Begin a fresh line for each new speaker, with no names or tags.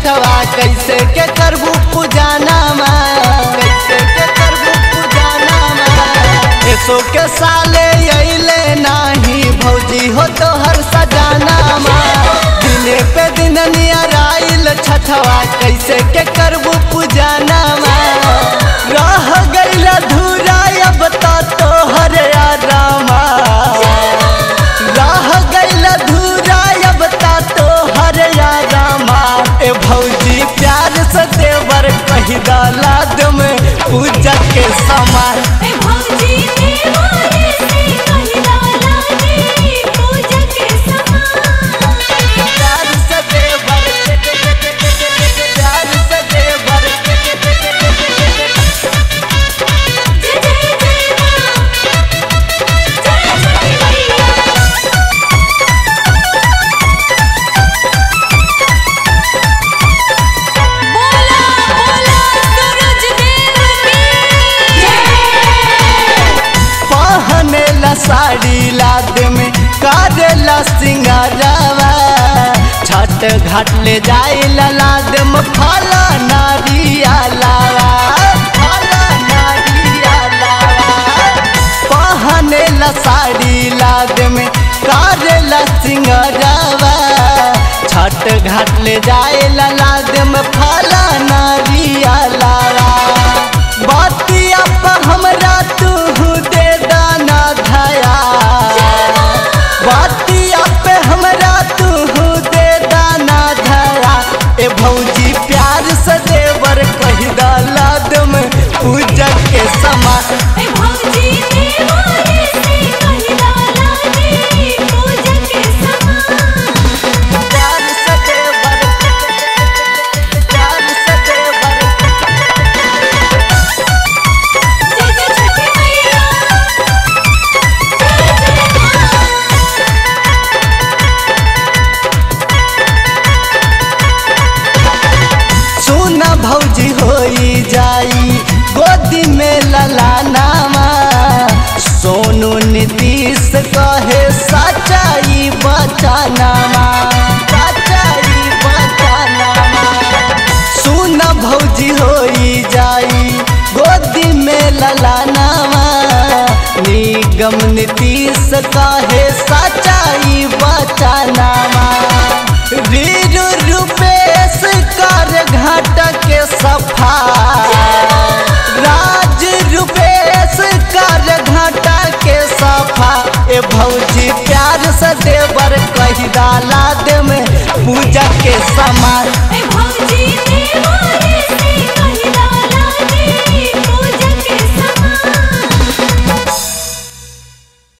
छठवा कैसे के करबू पूजाना कैसे के करबू पूजाना ऐसो के साले अइले नाही भौजी हो तो हर सजाना दिने पे दिन नियराइल छठवा कैसे के करबू पूजाना रह गइल धूरा अब तो हर रामा रह गइल धूरा अब तो हर रामा ए भौजी प्यार से देवर कही दालाद में पूजा के समान साड़ी लाद में करेला सिंगारवा छठ घाट ले जाए लाद में फला नारिया लावा पहनेला साड़ी लाद में करेला सिंगारवा छठ घाट ले जाए लाद में फला नारिया लावा बतिया पर हमरा तू दे दाना धाया बतिया पे हमरा तू दे दाना धाया ए भौजी प्यार से देवर कही दालाद में पूजा के समान भौजी होई जाई गोदी में ललानामा सोनू नीतीश कहे सच्चाई बचानामा सुन भौजी होई जाई गोदी में ललानामा निगम नीतीश कहे सच्चाई बचानामा वीर रूपेश कर घाट के सफा राज रूपेश कर घाटा के सफा ए भौजी प्यार से देवर कही दालाद में पूजा के समान